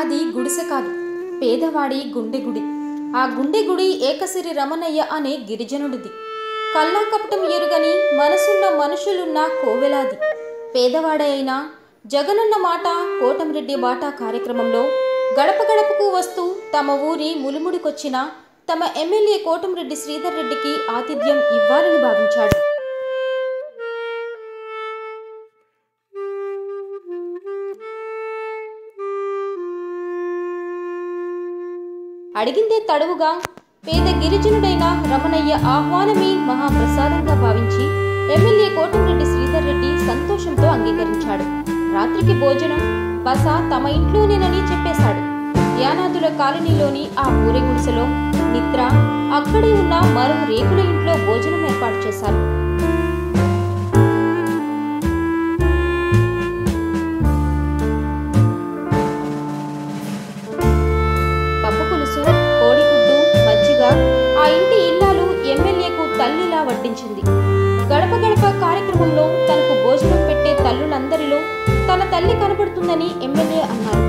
అది గుడిసె కాదు, పేదవాడి గుండె గుడి. ఆ గుండె గుడి ఏకసిరి రమణయ్య అనే గిరిజనుడిది. కల్లా కపటం ఎరుగని మనసున్న మనుషులున్న కోవెలాది. పేదవాడే అయినా జగనన్న మాట కోటంరెడ్డి బాట కార్యక్రమంలో గడప గడపకు వస్తూ తమ ఊరి ములుముడికొచ్చిన తమ ఎమ్మెల్యే కోటంరెడ్డి శ్రీధర్ రెడ్డికి ఆతిథ్యం ఇవ్వాలని భావించాడు. అడిగిందే తడువుగా పేద గిరిజనుడైన రమణయ్య ఆహ్వానమే మహాప్రసాదంగా భావించి ఎమ్మెల్యే కోటంరెడ్డి శ్రీధర్ రెడ్డి సంతోషంతో అంగీకరించాడు. రాత్రికి భోజనం బస తమ ఇంట్లోనేనని చెప్పేశాడు. యానాదుల కాలనీలోని ఆ ఊరి గుడిసెలో నిద్ర అక్కడే ఉన్న మరో రేకుల ఇంట్లో భోజనం ఏర్పాటు చేశారు. పప్పు పులుసు, కోడిగుడ్డు, మజ్జిగ ఆ ఇంటి ఇల్లాలు ఎమ్మెల్యేకు తల్లిలా వడ్డించింది. గడప గడప కార్యక్రమంలో తనకు భోజనం పెట్టే తల్లులందరిలో తన తల్లి కనబడుతుందని ఎమ్మెల్యే అన్నారు.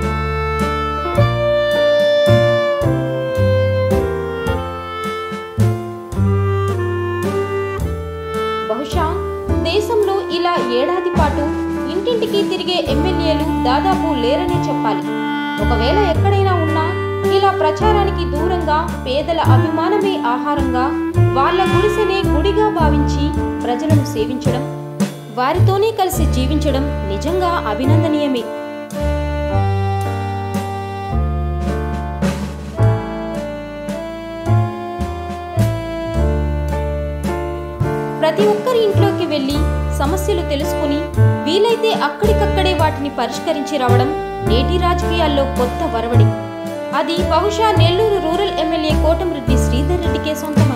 బహుశా దేశంలో ఇలా ఏడాది పాటు ఇంటింటికి తిరిగే ఎమ్మెల్యేలు దాదాపు లేరనే చెప్పాలి. ఒకవేళ ఎక్కడైనా ఉన్నా ఇలా ప్రచారానికి దూరంగా పేదల అభిమానమే ఆహారంగా వాళ్ళ గుడిసెనే గుడిగా భావించి ప్రజలను సేవించడం, వారితోనే కలిసి జీవించడం నిజంగా అభినందనీయమే. ప్రతి ఒక్కరి ఇంట్లోకి వెళ్లి సమస్యలు తెలుసుకుని వీలైతే అక్కడికక్కడే వాటిని పరిష్కరించి రావడం నేటి రాజకీయాల్లో కొత్త వరవడి. అది బహుశా నెల్లూరు రూరల్ ఎమ్మెల్యే కోటంరెడ్డి శ్రీధర్ రెడ్డికే సొంతం.